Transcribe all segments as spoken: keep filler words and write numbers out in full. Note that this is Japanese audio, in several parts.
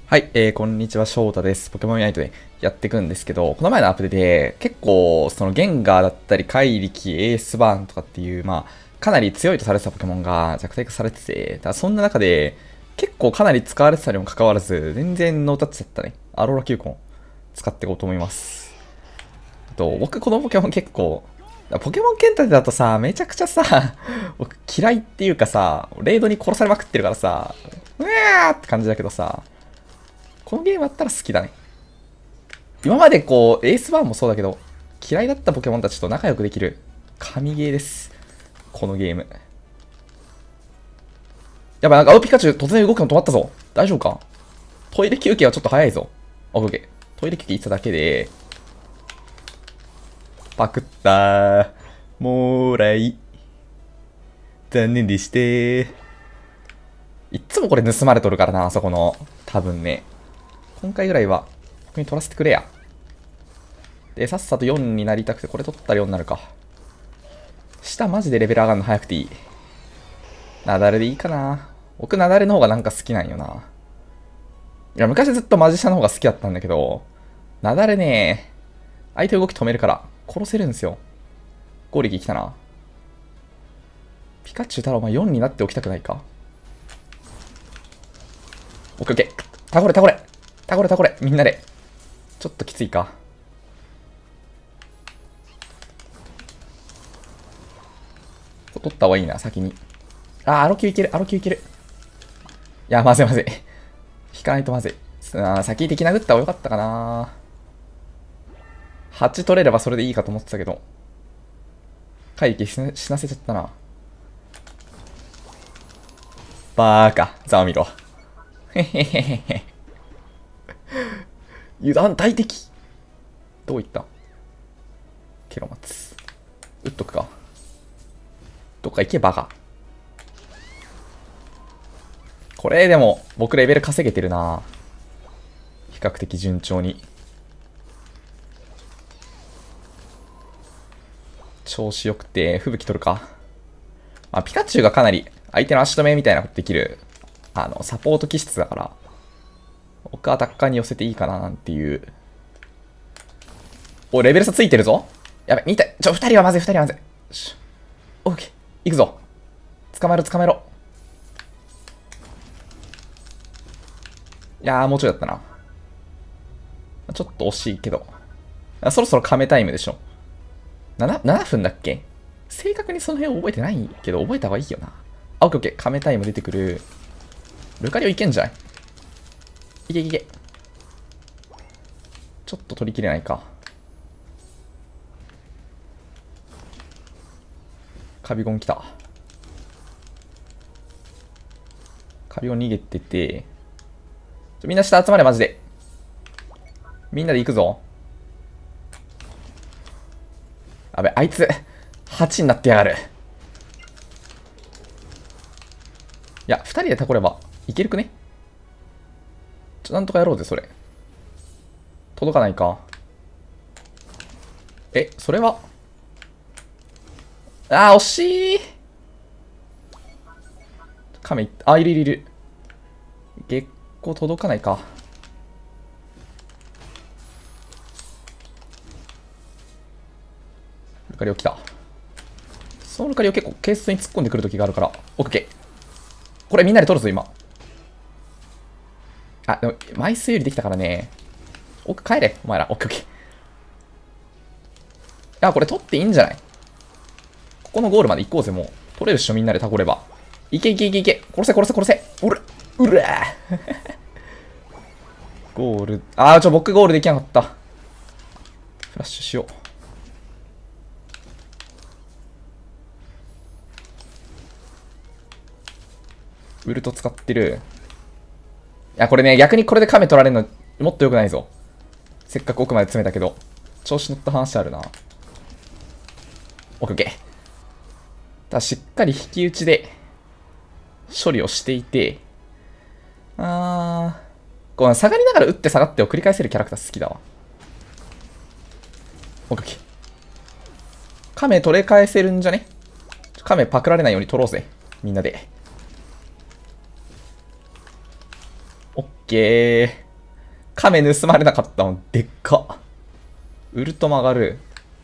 はい、えー、こんにちは、翔太です。ポケモンユナイトでやっていくんですけど、この前のアップデで、結構、そのゲンガーだったり、怪力、エースバーンとかっていう、まあ、かなり強いとされてたポケモンが弱体化されてて、だからそんな中で、結構かなり使われてたにもかかわらず、全然ノータッチだったね。アローラキューコン、使っていこうと思います。と、僕このポケモン結構、ポケモンケンタだとさ、めちゃくちゃさ、僕嫌いっていうかさ、レイドに殺されまくってるからさ、うわーって感じだけどさ、このゲームあったら好きだね。今までこう、エースバーンもそうだけど、嫌いだったポケモンたちと仲良くできる神ゲーです。このゲーム。やばい、なんか、あ、ピカチュウ突然動くの止まったぞ。大丈夫か？トイレ休憩はちょっと早いぞ。オッケー。トイレ休憩行っただけで、パクったー。もーらい。残念でしてー。いっつもこれ盗まれとるからな、あそこの。多分ね。今回ぐらいは、ここに取らせてくれや。で、さっさとよんになりたくて、これ取ったらよんになるか。下マジでレベル上がるの早くていい。なだれでいいかな。僕なだれの方がなんか好きなんよな。いや、昔ずっとマジシャの方が好きだったんだけど、なだれね、相手動き止めるから殺せるんですよ。ゴーリキ来たな。ピカチュウ太郎、お前よんになっておきたくないか？オッケーオッケー。倒れ倒れ倒れ倒れみんなで。ちょっときついか。取った方がいいな、先に。あー、アロキューいける、アロキューいける。いや、まずいまずい。引かないとまずい。あー、先敵殴った方がよかったかな。はち取れればそれでいいかと思ってたけど。回避死なせちゃったな。バーカ、ざを見ろ。へへへへへ。油断大敵。どういったケロマツ。打っとくか。どっか行けバカ。これでも僕レベル稼げてるな。比較的順調に。調子よくて吹雪取るか。まあ、ピカチュウがかなり相手の足止めみたいなことできるあのサポート気質だから、僕はアタッカーに寄せていいかななんていう。お、レベル差ついてるぞ。やべ、に体。ちょ、ふたりはまずい、ふたりはまずい。オッケー、行くぞ。捕まえろ、捕まえろ。いやー、もうちょいだったな。ちょっと惜しいけど。そろそろ亀タイムでしょ。なな、ななふんだっけ？正確にその辺覚えてないけど、覚えた方がいいよな。あ、オッケーオッケー。亀タイム出てくる。ルカリオいけんじゃない？いけいけいけ。ちょっと取りきれないか。カビゴン来た。カビゴン逃げてて。ちょ、みんな下集まれ、マジで。みんなで行くぞ。あべ、あいつ、はちになってやがる。いや、ふたりでタコれば、いけるくね？ちょ、なんとかやろうぜ、それ。届かないか。え、それはあー、惜しい。亀いった。あ、いるいるいる。月光届かないか。ルカリオ来た。そのルカリオ結構ケースに突っ込んでくる時があるから。オッケー。これみんなで取るぞ、今。あ、でも、枚数よりできたからね。奥帰れ、お前ら。オッケーオッケー。あ、これ取っていいんじゃない？ここのゴールまで行こうぜ、もう。取れるっしょ、みんなでタコれば。いけいけいけいけ。殺せ殺せ殺せ。おら、うらゴール。あー、ちょ、僕ゴールできなかった。フラッシュしよう。ウルト使ってる。いや、これね、逆にこれで亀取られるの、もっと良くないぞ。せっかく奥まで詰めたけど。調子乗った話あるな。オッケーオッケー。ただしっかり引き打ちで処理をしていて、あー、こう下がりながら打って下がってを繰り返せるキャラクター好きだわ。オッケーオッケー。亀取れ返せるんじゃね？亀パクられないように取ろうぜ。みんなで。オッケー。亀盗まれなかったもん。でっか。ウルトマ上がる。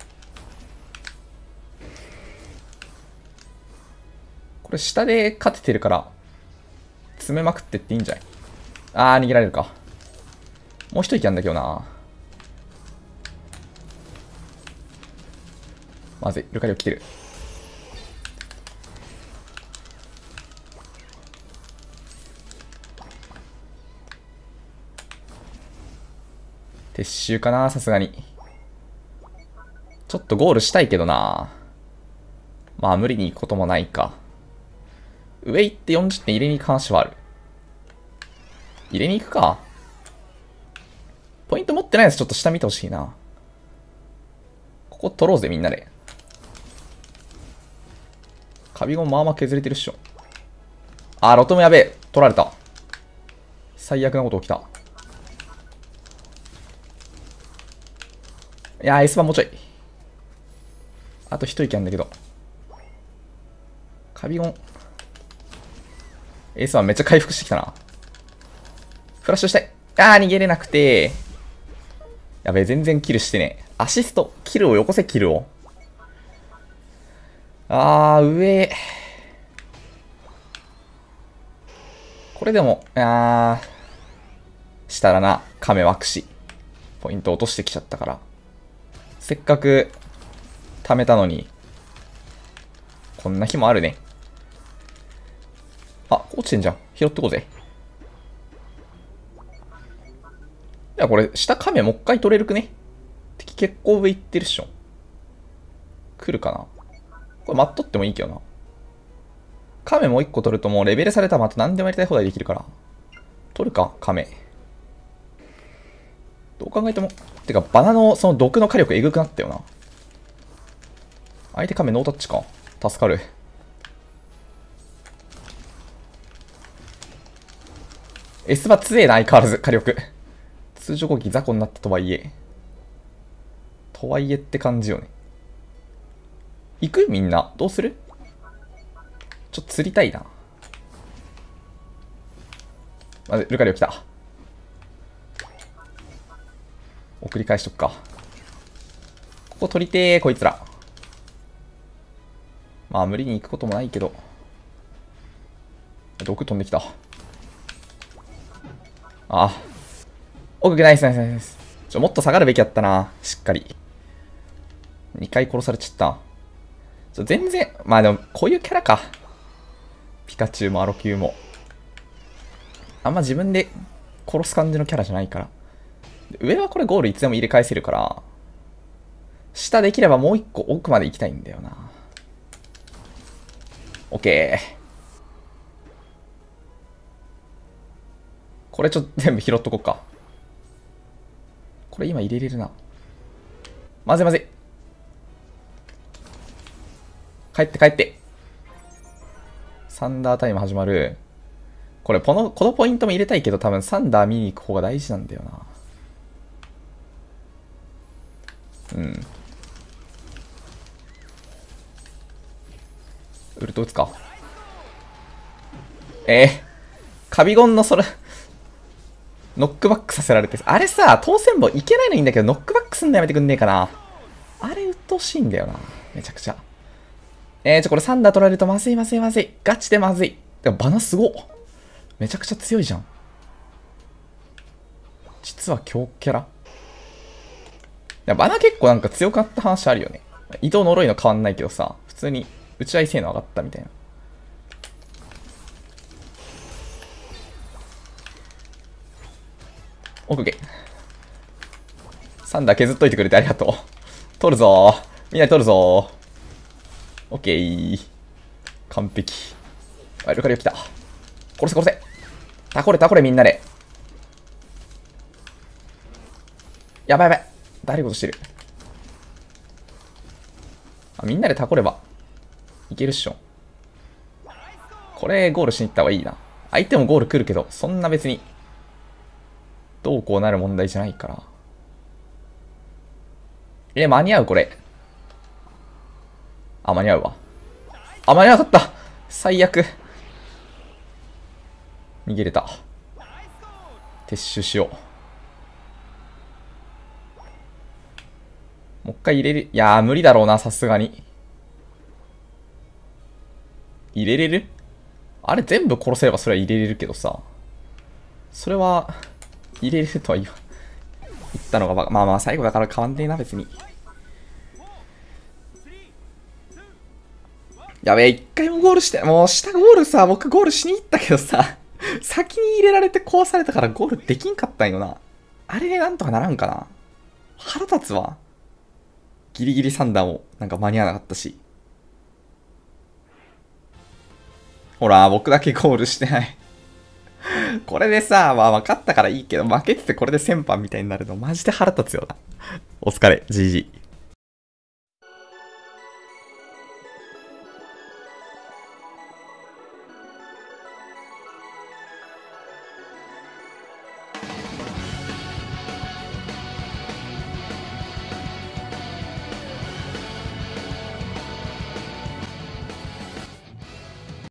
これ下で勝ててるから、詰めまくってっていいんじゃない？あー、逃げられるか。もう一息あんだけどな。まずい、ルカリオ来てる。撤収かな、さすがに。ちょっとゴールしたいけどな。まあ無理に行くこともないか。上行ってよんじゅってん入れに行く話はある。入れに行くか。ポイント持ってないやつちょっと下見てほしいな。ここ取ろうぜみんなで。カビゴンまあまあ削れてるっしょ。あー、ロトムやべえ。取られた。最悪なこと起きた。いやー、エスバンもうちょい。あと一息あんだけど。カビゴン。エースバンめっちゃ回復してきたな。フラッシュしたい。あー、逃げれなくて。やべえ、全然キルしてね。アシスト。キルをよこせ、キルを。あー、上。これでも、あー、したらな、亀ワクシ。ポイント落としてきちゃったから。せっかく、貯めたのに。こんな日もあるね。あ、落ちてんじゃん。拾ってこうぜ。いや、これ、下亀もう一回取れるくね？敵結構上行ってるっしょ。来るかな？これ待っとってもいいけどな。亀もう一個取るともうレベルされたらまた何でもやりたい放題できるから。取るか亀。どう考えても。てか、バナのその毒の火力えぐくなったよな。相手亀ノータッチか。助かる。S バ強えな、相変わらず火力。通常攻撃雑魚になったとはいえ。とはいえって感じよね。行くみんな。どうする？ちょっと釣りたいな。まず、ルカリオ来た。送り返しとくか。ここ取りてー、こいつら。まあ、無理に行くこともないけど。毒飛んできた。ああ。奥ナイスナイスナイス。ちょ、もっと下がるべきやったな。しっかり。にかい殺されちゃった。ちょ、全然、まあでも、こういうキャラか。ピカチュウもアロキューも。あんま自分で殺す感じのキャラじゃないから。上はこれゴールいつでも入れ返せるから、下できればもう一個奥まで行きたいんだよな。オッケー。これちょっと全部拾っとこうか。これ今入れれるな。まずいまずい。帰って帰って。サンダータイム始まる。これこの、このポイントも入れたいけど多分サンダー見に行く方が大事なんだよな。うん。ウルト打つか。えー、カビゴンのそれノックバックさせられて、あれさ、当選簿いけないのいいんだけど、ノックバックすんのやめてくんねえかな。あれ、鬱陶しいんだよな。めちゃくちゃ。えー、ちょ、これサンダー取られるとまずいまずいまずい。ガチでまずい。でもバナすごっ。めちゃくちゃ強いじゃん。実は強キャラ？いや、バナ結構なんか強かった話あるよね。移動呪いの変わんないけどさ、普通に打ち合い性能上がったみたいな。オッケー。サンダー削っといてくれてありがとう。取るぞー。みんなで取るぞー。オッケー。完璧。あ、ルカリオ来た。殺せ殺せ。タコれタコれみんなで。やばいやばい。誰ことしてる。あ、みんなでタコればいけるっしょ。これゴールしに行った方がいいな。相手もゴール来るけど、そんな別にどうこうなる問題じゃないから。え、間に合うこれ。あ、間に合うわ。あ、間に合わなかった。最悪。逃げれた。 撤収しよう。もう一回入れる。いやー、無理だろうな、さすがに。入れれる？あれ全部殺せればそれは入れれるけどさ。それは、入れれるとは言わ、言ったのがバカ。まあまあ、最後だから変わんねえな、別に。やべえ、一回もゴールして、もう下ゴールさ、僕ゴールしに行ったけどさ、先に入れられて壊されたからゴールできんかったんよな。あれでなんとかならんかな。腹立つわ。ギリギリさん段もなんか間に合わなかったし。ほら、僕だけゴールしてない。これでさ、まあ分かったからいいけど、負けててこれで先般みたいになるのマジで腹立つよな。お疲れ、ジージー。